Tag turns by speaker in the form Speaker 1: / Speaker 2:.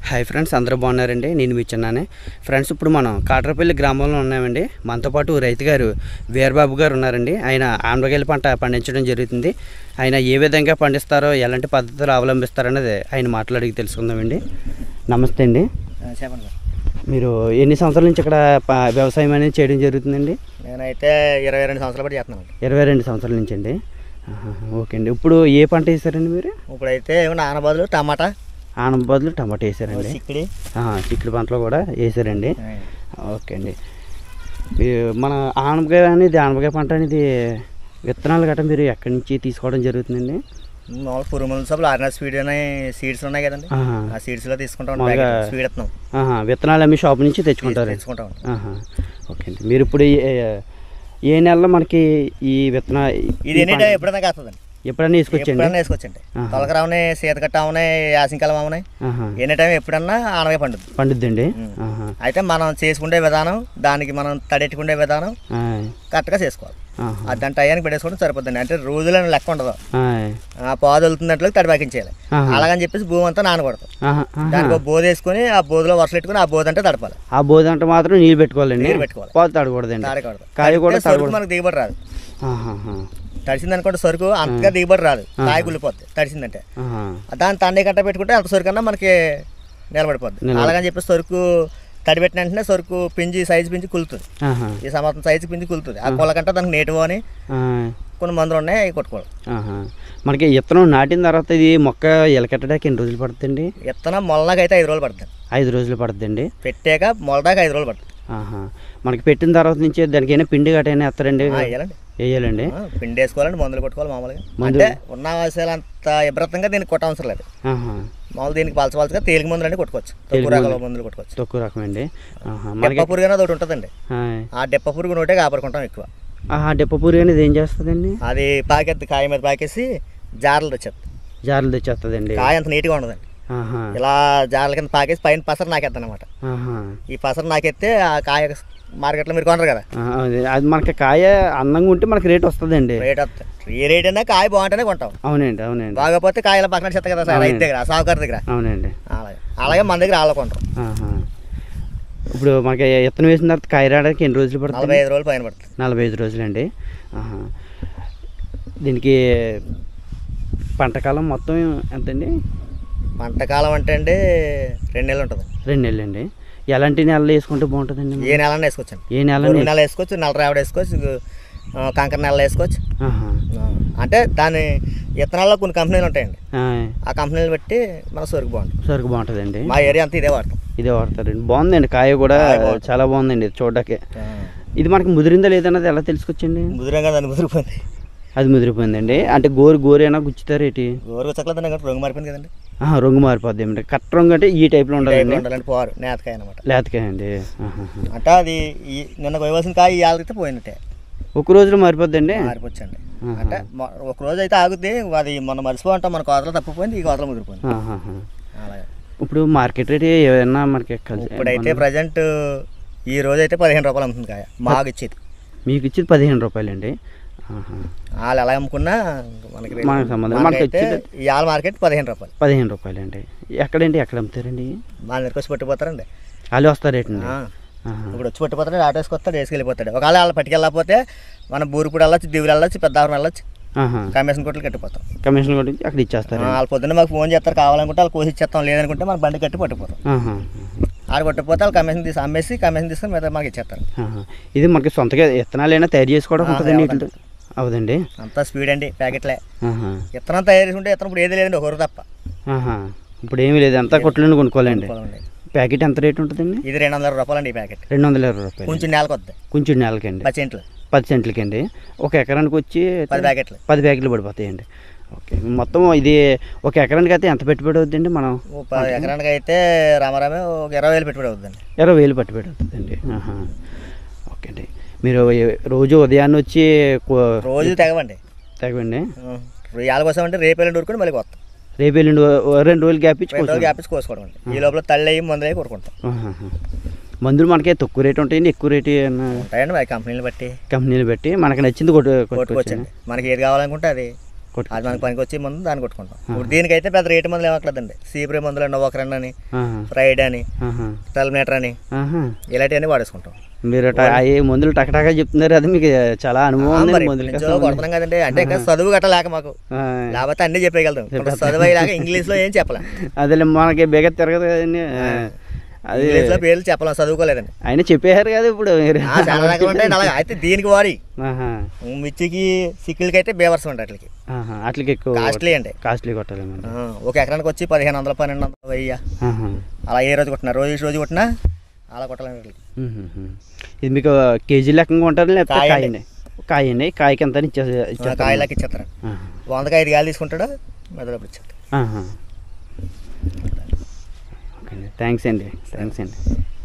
Speaker 1: Hi friends, అందరూ బాగున్నారండి. నేను మీ చిన్నానే. ఫ్రెండ్స్, ఇప్పుడు మనం కాట్రపల్లి గ్రామంలో ఉన్నామండి. మనతో పాటు రైతు గారు వీరబాబు గారు ఉన్నారండి. ఆయన ఆనపకాయల పంట పండించడం జరుగుతుంది. ఆయన ఏ విధంగా పండిస్తారో, ఎలాంటి పద్ధతులు అవలంబిస్తారనేది ఆయన మాట్లాడి తెలుసుకుందామండి. నమస్తే అండి.
Speaker 2: చెప్పండి.
Speaker 1: మీరు ఎన్ని సంవత్సరాల నుంచి ఇక్కడ వ్యవసాయం అనేది చేయడం జరుగుతుందండి?
Speaker 2: నేనైతే 22 సంవత్సరాలు బట్టి చేస్తున్నాను.
Speaker 1: 22 సంవత్సరాల నుంచి అండి. ఓకే అండి. ఇప్పుడు ఏ పంట వేసారండి మీరు?
Speaker 2: ఇప్పుడైతే ఆనబదులు టమాటా,
Speaker 1: ఆనప బదులు టమాటా వేసారండి. చిక్కుడు పంటలో కూడా వేసారండి. ఓకే అండి. మన ఆనపకాయ అనేది ఆనపకాయ పంట అనేది విత్తనాలు గట్రా మీరు ఎక్కడి నుంచి తీసుకోవడం జరుగుతుందండి?
Speaker 2: మామూలు పురుగుల సబ్బులు ఆర్ఎన్ఆర్ స్వీడ్ అనే సీడ్స్ ఉన్నాయి కదండి, ఆ సీడ్స్లో తీసుకుంటాం. స్వీడ్
Speaker 1: విత్తనాలు అమ్మి షాప్ నుంచి తెచ్చుకుంటారు. ఓకే అండి. మీరు ఇప్పుడు ఏ నెలలో మనకి ఈ విత్తన
Speaker 2: ఇది ఎప్పుడైనా కాస్తుందండి?
Speaker 1: ఎప్పుడన్నా
Speaker 2: వేసుకొచ్చండి. తొలకరావునే, సీతకట్ట అవునాయి, యాసింకాలం అవునాయి. ఎనీ టైం ఎప్పుడన్నా ఆనగా పండుద్దండి. అయితే మనం చేసుకునే విధానం, దానికి మనం తడెట్టుకునే విధానం కరెక్ట్గా చేసుకోవాలి. దాని టయానికి పెట్టేసుకోవడం సరిపోద్దండి. అంటే రోజులను లెక్క ఉండదు. ఆ పాదు వెళ్తున్నట్లు తడిపాకించేయాలి. అలాగని చెప్పేసి భూమి అంతా నానకూడదు. దానికి ఒక బోధ వేసుకుని ఆ బోధలో వర్షం పెట్టుకుని ఆ బోధ అంటే తడపాలి.
Speaker 1: ఆ బోధ అంటే మాత్రం నీళ్ళు పెట్టుకోవాలండి.
Speaker 2: నీళ్ళు పెట్టుకోవాలి.
Speaker 1: పాదు తడకూడదండి.
Speaker 2: మనకు దిగుబడి రాదు. తడిసిందనుకోండి సరుకు అంతగా దిగుబడి రాదు. కాయ కుళ్ళిపోద్ది తడిసిందంటే. దాన్ని తండే కట్ట పెట్టుకుంటే అంత సరుకు అన్నా మనకి నిలబడిపోద్ది. అలాగని చెప్పి సరుకు తడిపెట్టిన వెంటనే సరుకు పింజి సైజు పింజి కులుతుంది. ఈ సంవత్సరం సైజు పింజి కులుతుంది. ఆ కొలకంటే దానికి నేటివ్ అని కొన్ని మందులు ఉన్నాయి, అవి కొట్టుకోవాలి.
Speaker 1: మనకి విత్తనం నాటిన తర్వాత ఇది మొక్క ఎలకెట్టడానికి ఎన్ని రోజులు పడుతుందండి?
Speaker 2: విత్తనం మొలదాకా అయితే 5 రోజులు పడుతుంది.
Speaker 1: 5 రోజులు పడుతుందండి.
Speaker 2: పెట్టాక మొలదాకా 5 రోజులు పడుతుంది.
Speaker 1: మనకి పెట్టిన తర్వాత నుంచి దానికి అయినా పిండి గట్టైనా వేస్తారండి? వేయాలండి.
Speaker 2: పిండి వేసుకోవాలండి, మందులు కొట్టుకోవాలి. మామూలుగా అంటే ఉన్న అవసరాలు అంత ఇబ్రతంగా దీనికి కొట్టవసరం లేదు. మామూలు దీనికి పలచగా తేలిక మందులు అంటే కొట్టుకోవచ్చు. తక్కువ రకాల మందులు కొట్టుకోవచ్చు.
Speaker 1: తక్కువ రకం అండి.
Speaker 2: డెప్ప పురుగు అనేది ఒకటి ఉంటుందండి. ఆ డెప్ప పురుగు నోటే కాపాడుకుంటాం ఎక్కువ.
Speaker 1: డెప్ప పురుగు అనేది ఏం చేస్తుందండి?
Speaker 2: అది పాకేద్ది, కాయ మీద పాకేసి జారలు తెచ్చేస్తుంది.
Speaker 1: జారలు తెచ్చేస్తుందండి. కాయ
Speaker 2: అంత నీట్గా ఉండదండి. ఇలా జారల కింద పాకేసి పైన పసరు నాకేద్ది అనమాట. ఈ పసరు నాకెత్తే ఆ కాయ మార్కెట్లో మీరు కొనరు కదా,
Speaker 1: అది మనకి కాయ అందంగా ఉంటే మనకి రేట్ వస్తుందండి.
Speaker 2: రేట్ వస్తుంది. ఏ రేట్ అయినా కాయ బాగుంటేనే కొంటాం.
Speaker 1: అవునండి. అవునండి.
Speaker 2: బాగపోతే కాయల పక్కన చెత్త కదా సార్, రైతు దగ్గర, సాగుకారు దగ్గర.
Speaker 1: అవునండి.
Speaker 2: అలాగే మన దగ్గర ఆళ్ళ కొంటాం.
Speaker 1: ఇప్పుడు మనకి విత్తనం వేసిన తర్వాత కాయ రావడానికి ఎన్ని రోజులు పడుతుంది?
Speaker 2: 45 రోజులు పైన పడుతుంది.
Speaker 1: 45 రోజులండి. దీనికి పంటకాలం మొత్తం ఎంతండి?
Speaker 2: పంటకాలం అంటే అండి 2 నెలలు ఉంటుంది.
Speaker 1: 2 నెలలు అండి. ఎలాంటి నెలలు వేసుకుంటే బాగుంటుందండి?
Speaker 2: ఏ నెల వేసుకోవచ్చు.
Speaker 1: ఏ నెల
Speaker 2: వేసుకోవచ్చు, నల్ల రావిడ వేసుకోవచ్చు, కంకర నెలలో వేసుకోవచ్చు. అంటే దాని విత్తనాల్లో కొన్ని కంపెనీలు ఉంటాయండి. ఆ కంపెనీలు బట్టి మన సరుకు బాగుంటుందండి. మా ఏరియా అంతా ఇదే
Speaker 1: వాడతారండి. బాగుందండి. కాయ కూడా చాలా బాగుందండి చూడడానికి. ఇది మనకి ముదిరిందా లేదన్నది ఎలా తెలుసుకొచ్చండి?
Speaker 2: ముదిరంగా దాన్ని ముదిరిపోయింది.
Speaker 1: అది ముదిరిపోయిందండి. అంటే గోరైనా గుచ్చుతారు ఏంటి?
Speaker 2: గోరు గుచ్చట్లేదు, రంగు మారిపోయింది కదండి.
Speaker 1: రంగు మారిపోద్ది ఏమంటే కట్ట రంగు అంటే ఈ టైప్లో ఉండాలండి.
Speaker 2: నేతకాయ అనమాట.
Speaker 1: లేతకాయ అండి.
Speaker 2: అంటే అది నిన్న కోయవలసిన కాయ ఇవాళైతే పోయినట్టే.
Speaker 1: ఒక రోజులో మారిపోద్దండి.
Speaker 2: మారిపోవచ్చండి. అంటే ఒక రోజు అయితే ఆగుద్ది. అది మనం మర్చిపోంటాం, మన కోతలో తప్పిపోయింది, ఈ కోతలో ముదిరిపోయింది. అలాగే
Speaker 1: ఇప్పుడు మార్కెట్ రేట్ ఏమన్నా మనకి
Speaker 2: ఇప్పుడైతే ప్రజెంట్ ఈ రోజు అయితే 15 రూపాయలు అమ్ముతుంది కాయ. మాకు ఇచ్చేది, మీకు
Speaker 1: ఇచ్చేది 15 రూపాయలండి.
Speaker 2: వాళ్ళు ఎలా అమ్ముకున్నా మనకి
Speaker 1: సంబంధం.
Speaker 2: ఇవాళ మార్కెట్ 15
Speaker 1: రూపాయలండి. ఎక్కడండి, ఎక్కడ అమ్ముతారండి?
Speaker 2: వాళ్ళ దగ్గర వచ్చి పట్టిపోతారండి.
Speaker 1: వాళ్ళు వస్తారేంటి?
Speaker 2: ఇప్పుడు వచ్చి పట్టిపోతాడు, ఆటో వేసుకొస్తాడు, వేసుకెళ్ళిపోతాడు. ఒకవేళ వాళ్ళు పట్టుకెళ్ళకపోతే మనం బూరుపూడి వెళ్ళొచ్చు, దివులు వెళ్ళొచ్చు, పెద్దావరం వెళ్ళొచ్చు, కమిషన్ కొట్లు కట్టిపోతాం.
Speaker 1: కమిషన్ కొట్టి అక్కడ ఇచ్చేస్తారు.
Speaker 2: వాళ్ళు పొద్దున్న మాకు ఫోన్ చేస్తారు, కావాలనుకుంటే వాళ్ళు కోసి ఇచ్చేస్తాం, లేదనుకుంటే మన బండి కట్టి పట్టిపోతాం. ఆడ పట్టిపోతే వాళ్ళు కమిషన్ అమ్మేసి కమిషన్ తీసుకొని మీద మాకు ఇచ్చేస్తారు.
Speaker 1: ఇది మనకి సొంతగా విత్తనాలైనా తయారు చేసుకోవడం ఉంటుందండి? అవుదండి.
Speaker 2: అంతా స్పీడ్ అండి, ప్యాకెట్లే. విత్తనం తయారు చేసుకుంటే విత్తనం ఇప్పుడు ఏది లేదండి, ఒకరు తప్ప.
Speaker 1: ఇప్పుడు ఏమీ లేదు, అంతా కొట్లను కొనుక్కోవాలండి. ప్యాకెట్ ఎంత రేట్ ఉంటుందండి?
Speaker 2: ఇది 220 రూపాయలు ఈ ప్యాకెట్.
Speaker 1: 220 రూపాయలు.
Speaker 2: కొంచెం నెలకు వద్ద,
Speaker 1: కొంచెం నెలకండి. 10 సెంట్లకండి. ఒక ఎకరానికి వచ్చి 10 ప్యాకెట్లు పడిపోతాయండి. ఓకే. మొత్తం ఇది ఒక ఎకరానికి అయితే ఎంత పెట్టుబడి అవుతుందండి? మనం
Speaker 2: ఎకరానికి అయితే రామారామే ఒక 20,000 పెట్టుబడి అవుతుందండి.
Speaker 1: 20,000 పెట్టుబడి అవుతుందండి. ఓకే అండి. మీరు రోజు ఉదయాన్నే వచ్చి
Speaker 2: రోజు తెగవండి. ఇవాళ కోసం అంటే రేపు ఎల్లుండి ఊరుకొని మళ్ళీ వస్తాం.
Speaker 1: రేపు ఎల్లుండి 2 రోజులు గ్యాప్ ఇచ్చి
Speaker 2: కోసుకోవడం అండి. ఈ లోపల తల్లి అయ్యి మందులు అయ్యి కొట్టుకుంటాం.
Speaker 1: మందులు మనకి తక్కువ రేటు ఉంటాయండి, ఎక్కువ రేటు
Speaker 2: ఉంటాయండి. కంపెనీలు బట్టి
Speaker 1: మనకి నచ్చింది కొట్టుకోవచ్చండి.
Speaker 2: మనకి ఏది కావాలనుకుంటే అది అది మనకి పనికి వచ్చే మందు దాన్ని కొట్టుకుంటాం. ఇప్పుడు దీనికైతే పెద్ద రేటు మందులు ఏమక్కర్లేదండి. సీబ్రే మందులు నోవోక్రన్ అని, ఫ్రైడ్ అని, టెల్మేటర్ అని ఇలాంటివన్నీ వాడేసుకుంటాం.
Speaker 1: మీరు ఏ మందులు టకటాగా చెప్తున్నారు, అది మీకు చాలా అనుభవం
Speaker 2: కొడుతున్నాం కదండి. అంటే ఇంకా చదువు గట్ట లేక మాకు, లేకపోతే అన్నీ చెప్పేయగలుగుతాం. చదువు అయ్యేలాగా ఇంగ్లీష్లో ఏం చెప్పలేం.
Speaker 1: అదే మనకి బేగ తిరగదు కదండి,
Speaker 2: అది పేర్లు చెప్పలేం, చదువుకోలేదండి.
Speaker 1: ఆయన చెప్పేశారు కదా ఇప్పుడు మీరు.
Speaker 2: చాలా రకాలు ఉంటాయి అలాగే. అయితే దీనికి వాడి మిర్చికి సిక్కులకి అయితే బేవర్స్ ఉంటాయి. అట్లకి
Speaker 1: అట్లకి ఎక్కువ
Speaker 2: కాస్ట్లీ అండి,
Speaker 1: కాస్ట్లీ కొట్టాలి.
Speaker 2: ఒక ఎకరానికి వచ్చి 1500, 1200, 1000 అలా ఏ రోజు కొట్టినా, రోజు కొట్టినా అలా కొట్టాలండి.
Speaker 1: ఇది మీకు కేజీ లెక్కగా ఉంటారు లేకపోతే కాయండి? కాయండి, కాయకి ఎంత ఇచ్చేస్తారు?
Speaker 2: కాయలకి ఇచ్చేస్తారు. 100కి 5 కాయలు తీసుకుంటాడు, మెదడు ఇచ్చేస్తారు.
Speaker 1: ఓకే అండి, థ్యాంక్స్ అండి.